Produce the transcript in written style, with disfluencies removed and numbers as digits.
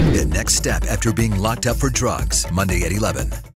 taking the next step after being locked up for drugs. Monday at 11.